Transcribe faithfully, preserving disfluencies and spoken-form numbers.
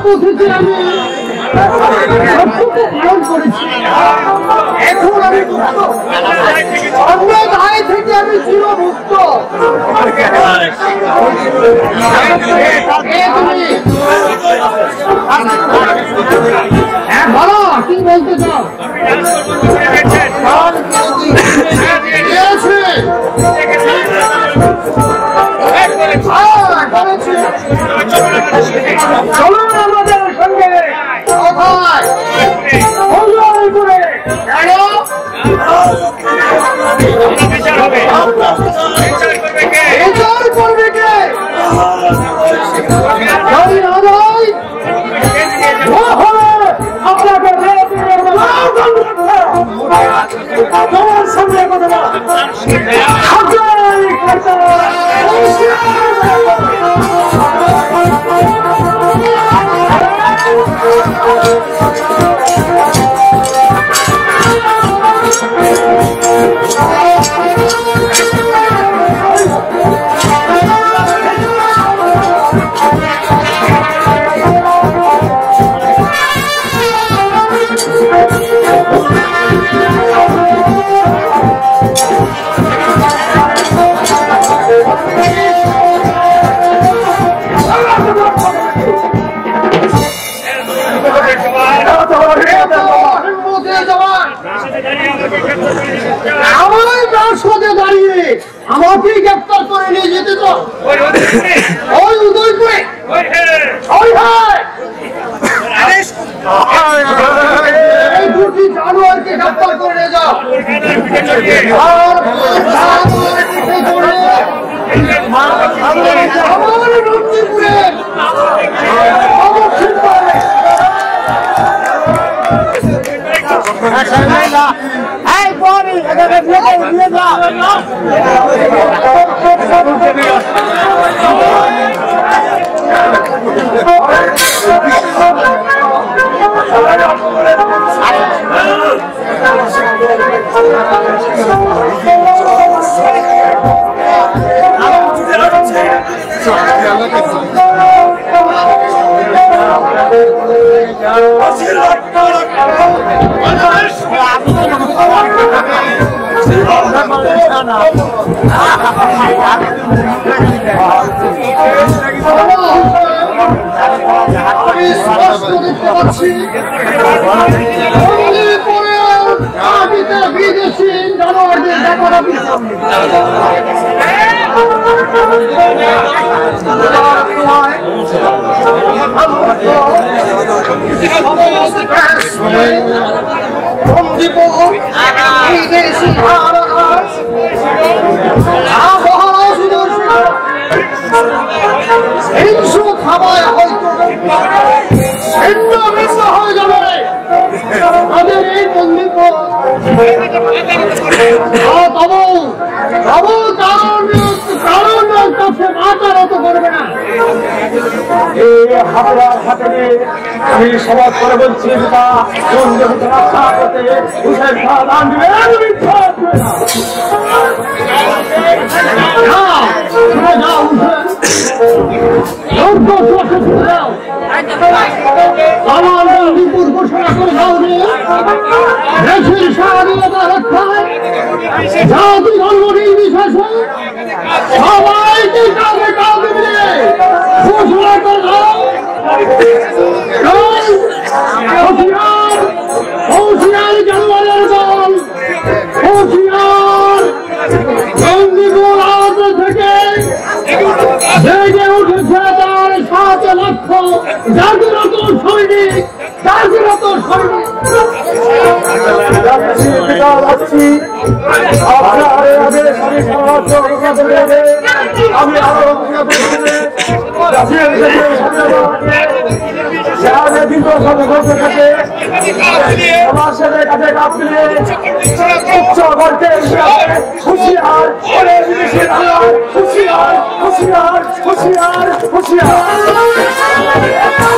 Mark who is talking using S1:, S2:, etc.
S1: পথেতে আমি সত্যকে পালন করেছি। এখন আমি মুক্ত, অন্য দায় থেকে আমি চিরমুক্ত। হ্যাঁ বলো, কি বলতে চাও? চলুন আমাদের সঙ্গে। কোথায়? করে বিচার করবে কে? আপনাকে তোমার সঙ্গে কথা আমাকেই গ্রেপ্তার করে নিয়ে যেতে তো ওই উদয়পুরে এই দুটি জানোয়ারকে গ্রেপ্তার করে নিয়ে যাও। আমি স্পষ্ট দেখতে পাচ্ছি বিদেশি জানোয়ারদের ব্যাপার হিংস্র খাবায় হয়তো ভিন্ন ভিন্ন হয়ে যাবে তাদের এই বন্ধুত্ব তবু তবু কারণ কারণ কাছে মাতার মতো করবে না। এই হাবড়ার হাতে আমি সমাজ করে বলছি তা রক্ষা করতে হুসেন শাহ দান দিবেন আমার বন্ধুপুর ঘোষণা করে দাও দেশের স্বাধীনতা রক্ষায় জাতি ধর্ম নির্বিশেষে সবাইকে কাউকে কাউকে মিলে ঘোষণা করে দাও হুঁশিয়ার হুঁশিয়ার জানোয়ারের দল হুঁশিয়ার বন্দিপুর আজ থেকে জেগে উঠেছে তার সাত লক্ষ জাগ্রত সৈনিক জাগ্রত সৈনিক আমি আরো হুঁশিয়ার হুঁশিয়ার হুঁশিয়ার হুঁশিয়ার হুঁশিয়ার